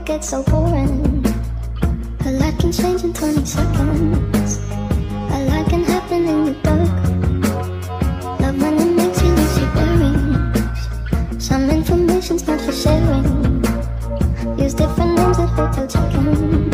gets so boring. A lot can change in 20 seconds. A lot can happen in the dark. Love when it makes you lose your bearings. Some information's not for sharing. Use different names at hotel check-in.